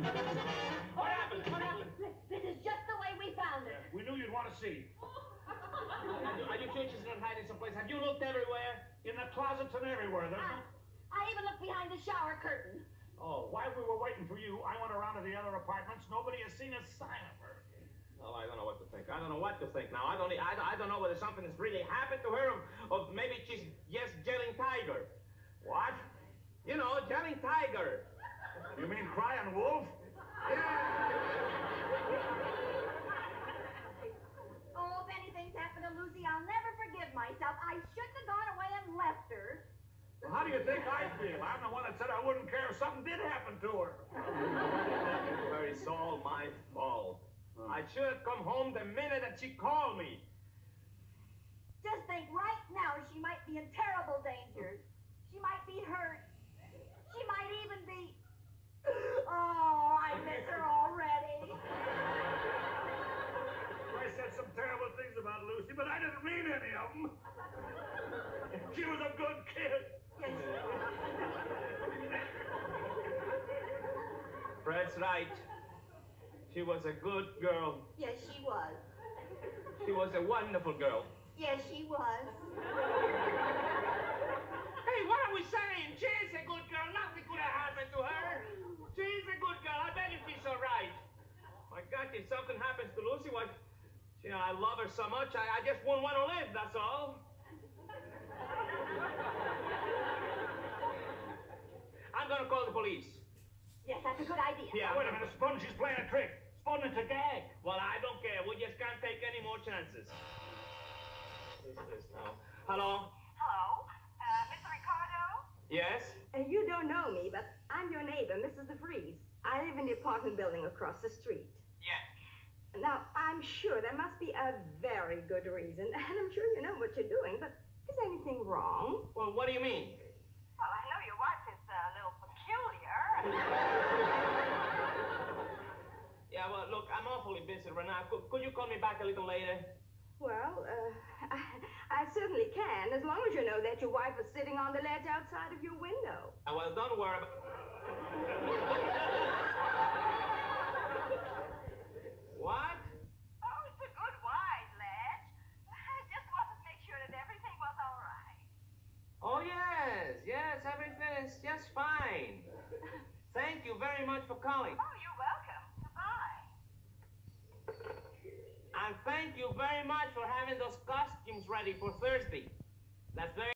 What happened? What happened? This is just the way we found her. We knew you'd want to see. Are you sure she's not hiding someplace? Have you looked everywhere? In the closets and everywhere. I even looked behind the shower curtain. Oh, while we were waiting for you, I went around to the other apartments. Nobody has seen a sign of her. Well, I don't know what to think. I don't know what to think now. I don't know whether something has really happened to her, or maybe she's just yelling tiger. What? You know, yelling tiger. You mean crying wolf? Oh, if anything's happened to Lucy, I'll never forgive myself. I shouldn't have gone away and left her. Well, how do you think I feel? I'm the one that said I wouldn't care if something did happen to her. It's all my fault. I should have come home the minute that she called me. Just think, right now she might be in terrible danger. She might be hurt. She might even be... Oh, I miss her already. I said some terrible things about Lucy, but I didn't mean any of them. She was a good kid. Yes, she was. Fred's right. She was a good girl. Yes, she was. She was a wonderful girl. Yes, she was. Hey, what are we saying? She's a good girl. Nothing could have happened to her. She's a good girl. I bet she's all right. My God, if something happens to Lucy, what? You know, I love her so much, I just wouldn't want to live, that's all. I'm going to call the police. Yes, that's a good idea. Yeah. Wait a minute, Spongy's playing a trick. Spongy's a gag. Well, I don't care. We just can't take any more chances. What is this now? Hello? Hello? Mr. Ricardo? Yes? You don't know me, but I'm your neighbor, Mrs. DeVries. I live in the apartment building across the street. Yes. Now, I'm sure there must be a very good reason, and I'm sure you know what you're doing, but is anything wrong? Well, what do you mean? Well, I know your wife is a little peculiar. Yeah, well, look, I'm awfully busy right now. Could you call me back a little later? Well, I certainly can, as long as you know that your wife is sitting on the ledge outside of your window. Well, don't worry about... What? Oh, it's a good wide ledge. I just wanted to make sure that everything was all right. Oh, yes, everything is just fine. Thank you very much for calling. Oh, you're welcome. Goodbye. And thank you very much for having those costumes ready for Thursday. That's very